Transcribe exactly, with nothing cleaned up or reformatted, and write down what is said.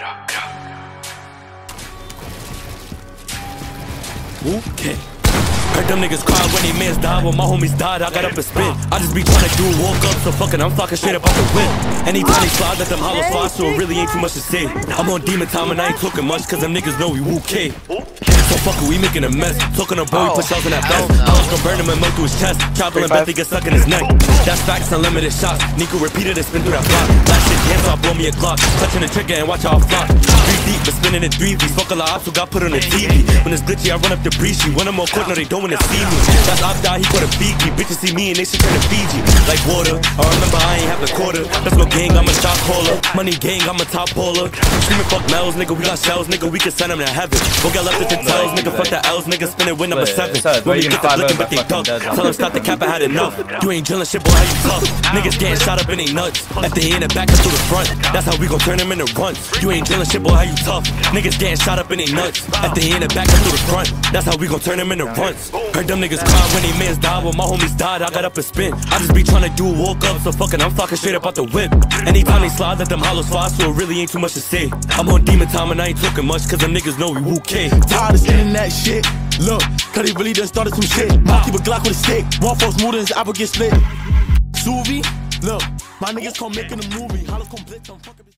WooK. Heard them niggas cry when they mans died, when my homies died, I got up and spit. I just be trying to do walk up, so fucking I'm flocking straight up off the whip. Anytime they slide, let them hollows fly, so it really ain't too much to say. I'm on demon time and I ain't talking much, cause them niggas know we WooK. So fuck it, we making a mess. Talking to boy, put shells in that vest. I was gonna burn him and melt through his chest. Traveling back to get stuck in his neck. That's facts, unlimited shots. Nico repeated it, spin through that block. Last shit hands off, blow me a Glock. Touching the trigger and watch how I flop. Three deep, but spinning in three V's. Fuck a lot of ops who got put on the T V. When it's glitchy, I run up the breachy. When I'm on court, no, they don't wanna see me. That's op die, he caught a Fiji. Bitches see me and they shit turn to Fiji. Like water, I remember I ain't have the quarter. Let's go gang, I'm a shot caller. Money gang, I'm a top baller. Screaming fuck Mel's, nigga, we got shells, nigga, we can send them to heaven. Go get left at the tells, nigga, fuck the L's, nigga, spin it with number seven. When we get the looking, but they duck. Tell them stop the cap, I had enough. You ain't drilling shit, boy, how you tough? Niggas getting shot up in they nuts. At the end and back up to the front. That's how we gon' turn them into runs. You ain't drilling shit, boy, how you tough? Niggas getting shot up in they nuts. At the end and back up to the front. That's how we gon' turn them into runs. Heard them niggas cry when they mans died, when my homies died, I got up and spin. I just be trying to do a walk up, so fucking I'm flocking straight up out the whip. Anytime they slide, let them hollows fly, so it really ain't too much to say. I'm on demon time and I ain't talking much, cause them niggas know we WooK. Tired of spinning that shit. Look, cause they really done started some shit. Might keep a Glock with a stick. One folks smoother and his apple get split. Suvi, look, my niggas come making a movie. Hollows come blitz, I'm fucking